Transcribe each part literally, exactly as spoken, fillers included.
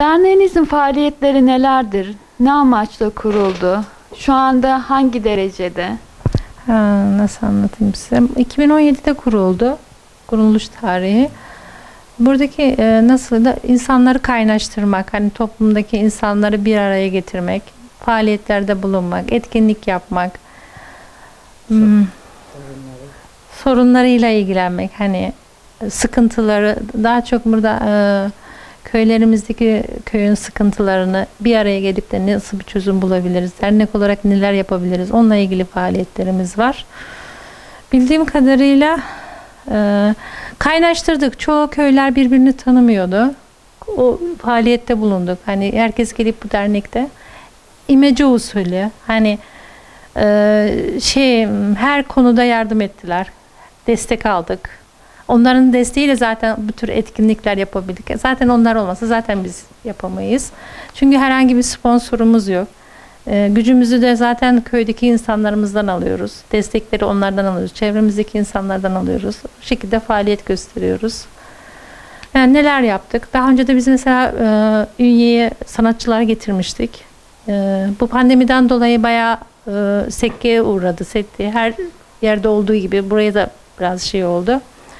Derneğinizin faaliyetleri nelerdir? Ne amaçla kuruldu? Şu anda hangi derecede? Ha, nasıl anlatayım size? iki bin on yedide kuruldu. Kuruluş tarihi. Buradaki e, nasıl da insanları kaynaştırmak, hani toplumdaki insanları bir araya getirmek, faaliyetlerde bulunmak, etkinlik yapmak, hmm, sorunlarıyla ilgilenmek, hani sıkıntıları daha çok burada e, köylerimizdeki köyün sıkıntılarını bir araya gelip de nasıl bir çözüm bulabiliriz, dernek olarak neler yapabiliriz, onunla ilgili faaliyetlerimiz var. Bildiğim kadarıyla e, kaynaştırdık. Çoğu köyler birbirini tanımıyordu. O faaliyette bulunduk. Hani herkes gelip bu dernekte imece usulü, hani e, şey her konuda yardım ettiler. Destek aldık. Onların desteğiyle zaten bu tür etkinlikler yapabildik. Zaten onlar olmasa zaten biz yapamayız. Çünkü herhangi bir sponsorumuz yok. E, gücümüzü de zaten köydeki insanlarımızdan alıyoruz. Destekleri onlardan alıyoruz. Çevremizdeki insanlardan alıyoruz. Bu şekilde faaliyet gösteriyoruz. Yani neler yaptık? Daha önce de biz mesela e, Ünye'ye sanatçılar getirmiştik. E, bu pandemiden dolayı bayağı e, sekkeye uğradı. Setti. Her yerde olduğu gibi buraya da biraz şey oldu.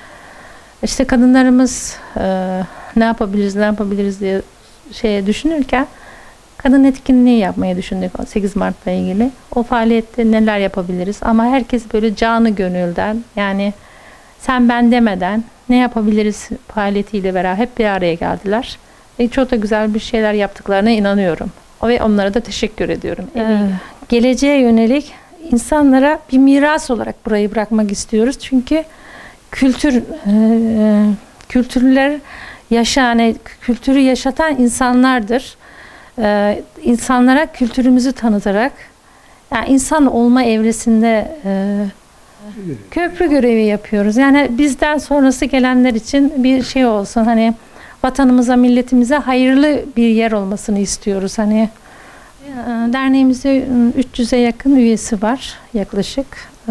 İşte kadınlarımız e, ne yapabiliriz, ne yapabiliriz diye şeye düşünürken kadın etkinliği yapmayı düşündük sekiz Mart'la ilgili. O faaliyette neler yapabiliriz? Ama herkes böyle canı gönülden, yani sen ben demeden ne yapabiliriz faaliyetiyle beraber hep bir araya geldiler. Ve çok da güzel bir şeyler yaptıklarına inanıyorum. Ve onlara da teşekkür ediyorum. Ee, geleceğe yönelik insanlara bir miras olarak burayı bırakmak istiyoruz. Çünkü kültür, e, kültürler yaşayan, kültürü yaşatan insanlardır. Ee, insanlara kültürümüzü tanıtarak, yani insan olma evresinde e, köprü görevi yapıyoruz. Yani bizden sonrası gelenler için bir şey olsun, hani vatanımıza, milletimize hayırlı bir yer olmasını istiyoruz. Hani e, derneğimizde üç yüze yakın üyesi var yaklaşık. E,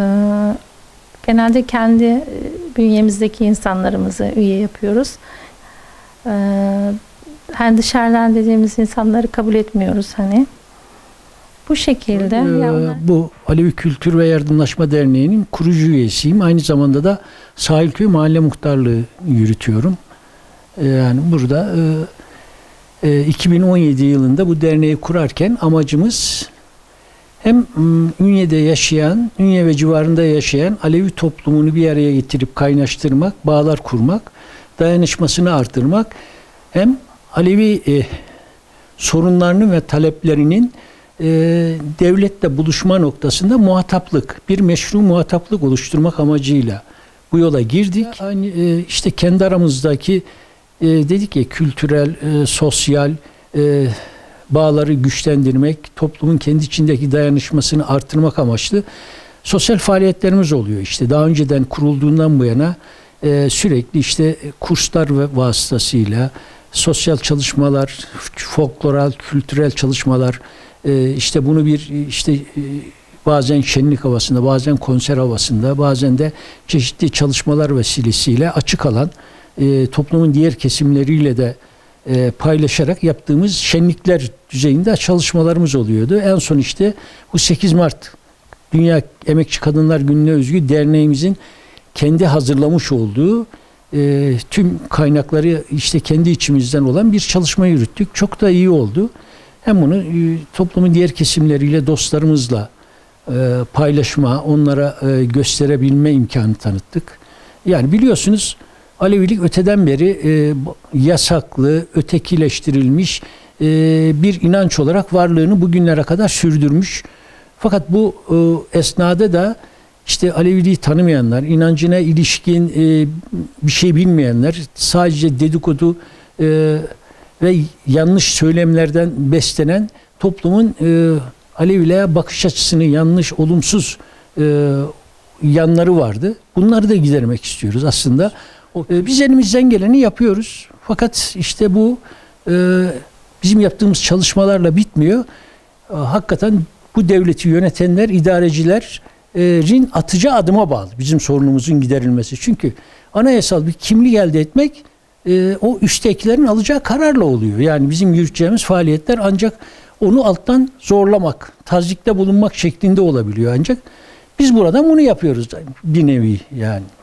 genelde kendi bünyemizdeki insanlarımızı üye yapıyoruz. E, hani dışarıdan dediğimiz insanları kabul etmiyoruz hani. Bu şekilde. Ee, bu Alevi Kültür ve Yardımlaşma Derneği'nin kurucu üyesiyim. Aynı zamanda da Sahilköy Mahalle Muhtarlığı yürütüyorum. Ee, yani burada e, e, iki bin on yedi yılında bu derneği kurarken amacımız hem Ünye'de yaşayan, Ünye ve civarında yaşayan Alevi toplumunu bir araya getirip kaynaştırmak, bağlar kurmak, dayanışmasını artırmak, hem Alevi e, sorunlarını ve taleplerinin e, devletle buluşma noktasında muhataplık, bir meşru muhataplık oluşturmak amacıyla bu yola girdik. Aynı e, işte kendi aramızdaki e, dedik ya, kültürel, e, sosyal e, bağları güçlendirmek, toplumun kendi içindeki dayanışmasını artırmak amaçlı sosyal faaliyetlerimiz oluyor. İşte daha önceden kurulduğundan bu yana e, sürekli işte kurslar ve vasıtasıyla sosyal çalışmalar, folkloral, kültürel çalışmalar, e, işte bunu bir işte e, bazen şenlik havasında, bazen konser havasında, bazen de çeşitli çalışmalar vesilesiyle açık alan, e, toplumun diğer kesimleriyle de e, paylaşarak yaptığımız şenlikler düzeyinde çalışmalarımız oluyordu. En son işte bu sekiz Mart Dünya Emekçi Kadınlar Günü'ne özgü derneğimizin kendi hazırlamış olduğu e, tüm kaynakları işte kendi içimizden olan bir çalışma yürüttük. Çok da iyi oldu. Hem bunu e, toplumun diğer kesimleriyle, dostlarımızla e, paylaşma, onlara e, gösterebilme imkanı tanıttık. Yani biliyorsunuz Alevilik öteden beri e, yasaklı, ötekileştirilmiş e, bir inanç olarak varlığını bugünlere kadar sürdürmüş. Fakat bu e, esnada da işte Aleviliği tanımayanlar, inancına ilişkin e, bir şey bilmeyenler, sadece dedikodu e, ve yanlış söylemlerden beslenen toplumun e, Aleviliğe bakış açısını yanlış, olumsuz e, yanları vardı. Bunları da gidermek istiyoruz aslında. E, biz elimizden geleni yapıyoruz. Fakat işte bu e, bizim yaptığımız çalışmalarla bitmiyor. E, hakikaten bu devleti yönetenler, idarecilerin atacağı adıma bağlı bizim sorunumuzun giderilmesi. Çünkü anayasal bir kimlik elde etmek e, o üsttekilerin alacağı kararla oluyor. Yani bizim yürüteceğimiz faaliyetler ancak onu alttan zorlamak, tazikte bulunmak şeklinde olabiliyor ancak biz burada bunu yapıyoruz bir nevi yani.